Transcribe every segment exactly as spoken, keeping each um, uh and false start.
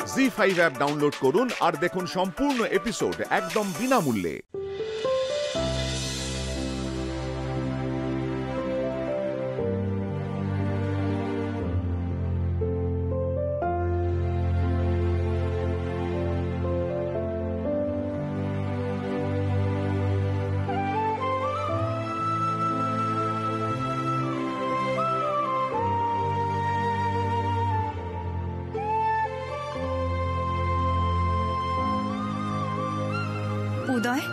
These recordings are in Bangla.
জি ফাইভ অ্যাপ ডাউনলোড করুন আর দেখুন সম্পূর্ণ এপিসোড একদম বিনামূল্যে। উদয়,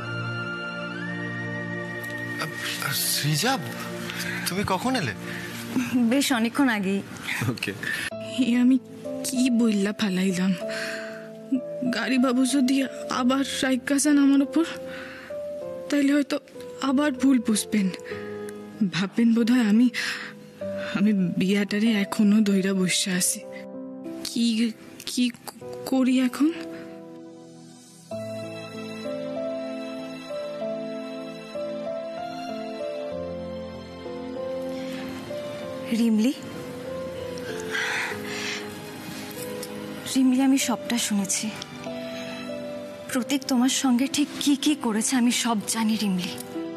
সৃজা, তুমি কখন এলে? বেশ অনেকক্ষণ আগেই। ওকে। আমি কি বললা ফালাইলাম, গাড়ি বাবু যদি আবার রাইগ গাছান আমার উপর, তাইলে হয়তো আবার ভুল বুঝবেন, ভাববেন বোধ হয় আমি আমি বিয়াটারে এখনো দইরা বসে আছি। কি কি করি এখন? রিমলি, রিমলি আমি সবটা শুনেছি। প্রতীক তোমার সঙ্গে ঠিক কি কি করেছে আমি সব জানি রিমলি।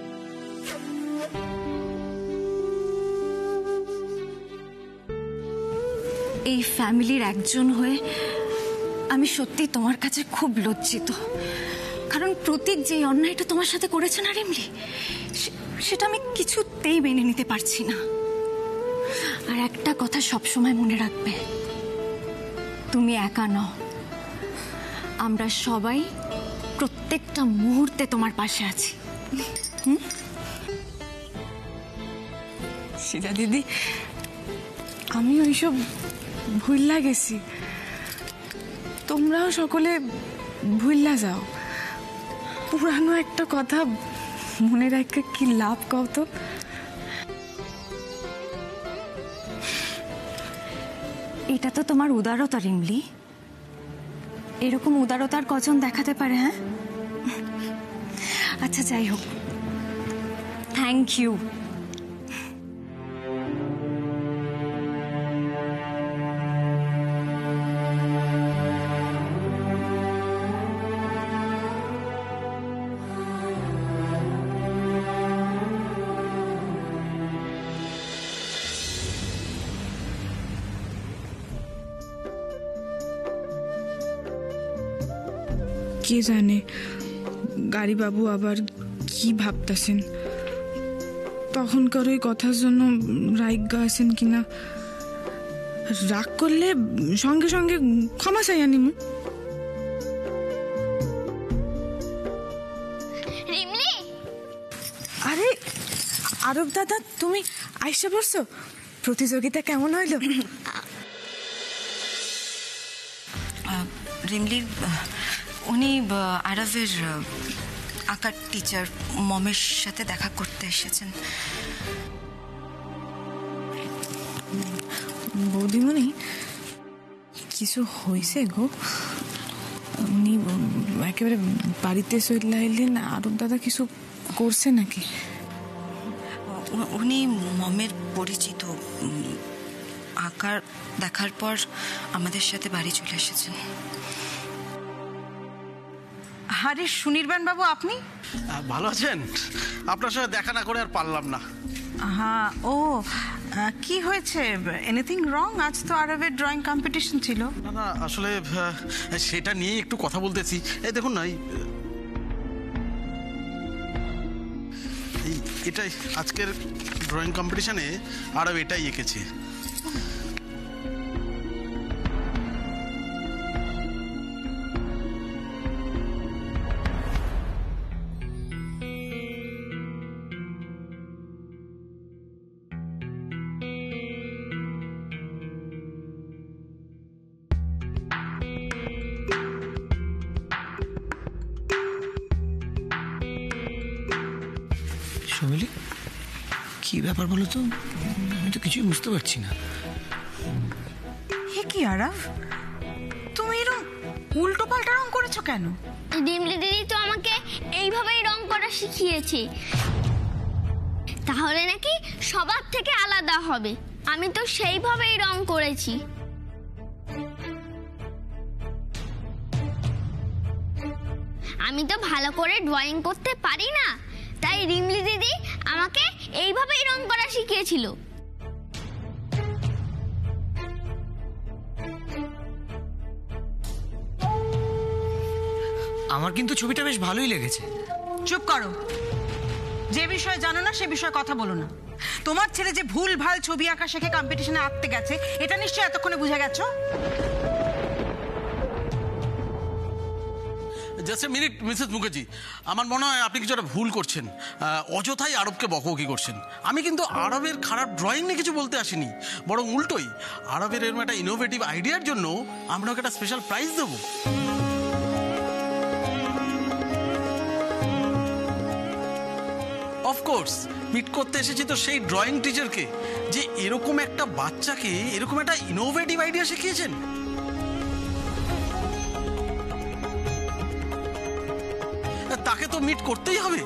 এই ফ্যামিলির একজন হয়ে আমি সত্যি তোমার কাছে খুব লজ্জিত, কারণ প্রতীক যে অন্যায়টা তোমার সাথে করেছে না রিমলি, সেটা আমি কিছুতেই মেনে নিতে পারছি না। আর একটা কথা সবসময় মনে রাখবে, তুমি একা নও, আমরা সবাই প্রত্যেকটা মুহূর্তে তোমার পাশে আছি। সীতা দিদি, আমি ওইসব ভুললা গেছি, তোমরাও সকলে ভুললা যাও। পুরানো একটা কথা মনে রাখে কি লাভ কও তো? এটা তো তোমার উদারতা রিমলি, এরকম উদারতার কজন দেখাতে পারে? হ্যাঁ, আচ্ছা যাই হোক, থ্যাংক ইউ। কে জানে গাড়ি বাবু আবার কি ভাবতেছেন, তখনকার ওই কথার জন্য রাইগা আছেন কিনা। রাগ করলে সঙ্গে সঙ্গে ক্ষমা চাই আনিমু। আরে আরব দাদা, তুমি আইসা পড়ছো? প্রতিযোগিতা কেমন হইল? রিমলি, উনি আরবের আঁকার টিচার মমের সাথে দেখা করতে এসেছেন। বৌদিমণি, কিছু হয়েছে গো? উনি একেবারে বাড়িতে চলে এলেন, আরব দাদা কিছু করছে নাকি? উনি মমের পরিচিত, আঁকার দেখার পর আমাদের সাথে বাড়ি চলে এসেছেন। আরে সুনির্বাণ বাবু, আপনি ভালো আছেন? আপনার সাথে দেখা না করে আর পারলাম না। হ্যাঁ, ও কি হয়েছে? Anything wrong? আজ তো আরবের ড্রয়িং কম্পিটিশন ছিল। না না, আসলে সেটা নিয়ে একটু কথা বলতেছি। এই দেখুন না, এই এটাই আজকের ড্রয়িং কম্পিটিশনে আরব এটাই এঁকেছে। শৈলী, কি ব্যাপার বলো তো? আমি তো কিছুই বুঝতে পারছি না। হে কি আরব, তুমি এরকম উল্টো পাল্টা রং করেছো কেন? রিমলি দিদি তো আমাকে এইভাবেই রং করা শিখিয়েছে, তাহলে নাকি সবার থেকে আলাদা হবে। আমি তো সেইভাবেই রং করেছি। আমি তো ভালো করে ড্রয়িং করতে পারি না, তাই রিমলি দিদি আমাকে এইভাবেই রং করা শিখিয়েছিল। আমার কিন্তু ছবিটা বেশ ভালোই লেগেছে। চুপ করো, যে বিষয়ে জানো না সে বিষয়ে কথা বলো না। তোমার ছেলে যে ভুল ভাল ছবি আঁকা শেখে কম্পিটিশনে আঁকতে গেছে, এটা নিশ্চয়ই এতক্ষণে বুঝে গেছো। Just a minute Mrs Mukherjee, আমার মনে হয় আপনি কিছু একটা ভুল করছেন। অযথাই আরবকে বকবকি করছেন। আমি কিন্তু আরবের খারাপ ড্রয়িং নিয়ে কিছু বলতে আসিনি, বরং উল্টোই আরবের এরকম একটা ইনোভেটিভ আইডিয়ার জন্য আমরা ওকে একটা স্পেশাল প্রাইজ দেবো। অফকোর্স মিট করতে এসেছি তো সেই ড্রয়িং টিচারকে, যে এরকম একটা বাচ্চাকে এরকম একটা ইনোভেটিভ আইডিয়া শিখিয়েছেন। তাকে তো মিট করতেই হবে।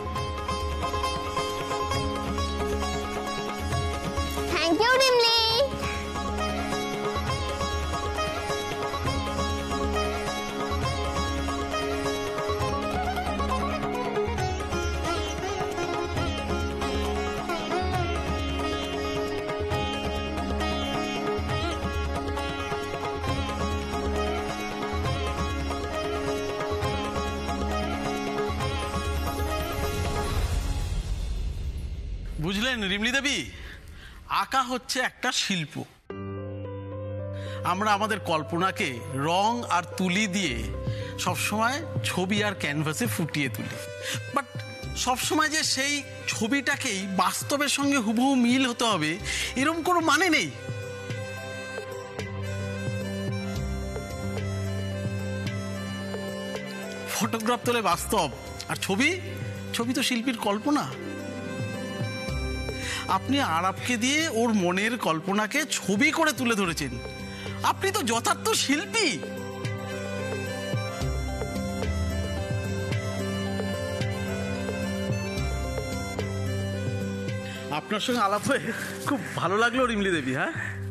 Thank you Rimli. বুঝলেন রিমলি দেবী, আঁকা হচ্ছে একটা শিল্প। আমরা আমাদের কল্পনাকে রং আর তুলি দিয়ে সবসময় ছবি আর ক্যানভাসে ফুটিয়ে তুলি, বাট সবসময় যে সেই ছবিটাকেই বাস্তবের সঙ্গে হুবহু মিল হতে হবে এরকম কোনো মানে নেই। ফটোগ্রাফ তোলে বাস্তব, আর ছবি ছবি তো শিল্পীর কল্পনা। আপনি আরবকে দিয়ে ওর মনের কল্পনাকে ছবি করে তুলে ধরেছেন। আপনি তো যথার্থ শিল্পী। আপনার সঙ্গে আলাপ হয়ে খুব ভালো লাগলো রিমলি দেবী। হ্যাঁ,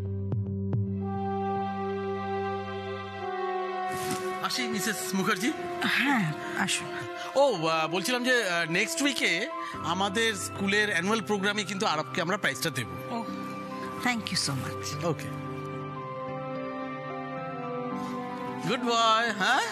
আসি মিসেস মুখার্জি। হ্যাঁ আসো। ও বলছিলাম যে নেক্সট উইকে আমাদের স্কুলের অ্যানুয়াল প্রোগ্রামে কিন্তু আরবকে আমরা প্রাইজটা দেব। ও thank you so much. Okay, good boy. হ্যাঁ,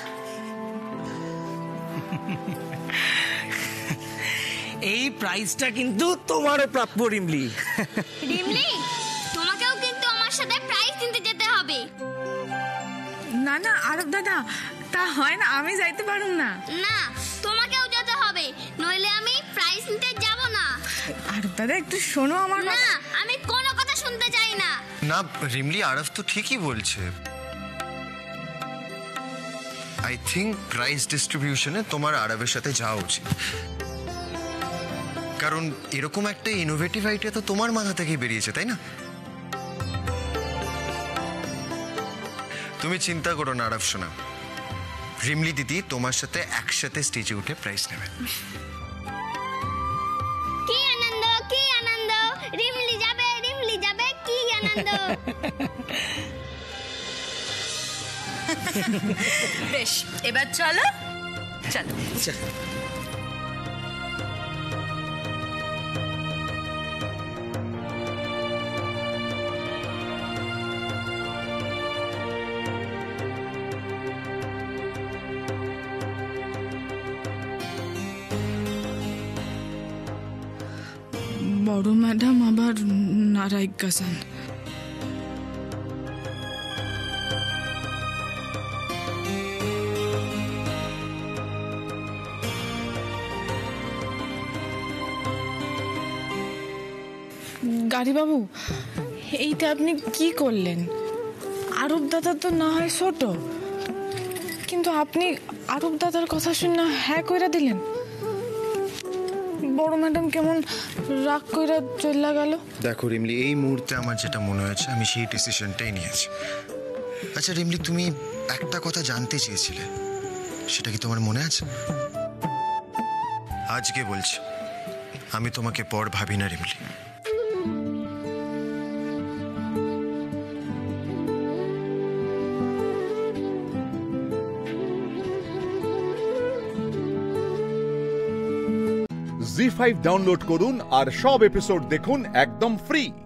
এই প্রাইজটা কিন্তু তোমারও প্রাপ্য রিমলি। রিমলি, তোমাকেও কিন্তু আমার সাথে প্রাইজ নিতে যেতে হবে। না না আরব দাদা, তা হয় না, আমি যাইতে পারুম না। না, তোমাকেও যেতে হবে, নইলে আমি প্রাইজ নিতে যাব না। আরব দাদা একটু শোনো আমার না, কথা। আমি কোনো কথা শুনতে চাই না। না রিমলি, আরব তো ঠিকই বলছে। আই থিঙ্ক প্রাইজ ডিস্ট্রিবিউশনে তোমার আরবের সাথে যাওয়া উচিত, কারণ এরকম একটা ইনোভেটিভ আইডিয়া তো তোমার মাথা থেকেই বেরিয়েছে, তাই না? তুমি চিন্তা করো না আরব শোনা, রিমলি দিদি তোমার সাথে একসাথে স্টেজে উঠে প্রাইজ নেবে। কি আনন্দ, কি আনন্দ, রিমলি যাবে, রিমলি যাবে, কি আনন্দ। বেশ, এবার চলো চলো। বড় ম্যাডাম আবার নারায়ক গাছান। গাড়িবাবু, এইটা আপনি কি করলেন? আরব দাদা তো না হয় ছোট, কিন্তু আপনি আরব দাদার কথা শুনে হ্যাঁ কইরা দিলেন। বড় ম্যাডাম কেমন রাগ কইরা চলে গেল। দেখো রিমলি, এই মুহূর্তে আমার যেটা মনে হয়েছে আমি সেই ডিসিশনটাই নিয়েছি। আচ্ছা রিমলি, তুমি একটা কথা জানতে চেয়েছিলে, সেটা কি তোমার মনে আছে? আজকে বলছি, আমি তোমাকে পর ভাবি না রিমলি। জি ফাইভ ডাউনলোড করুন আর সব এপিসোড দেখুন একদম ফ্রি।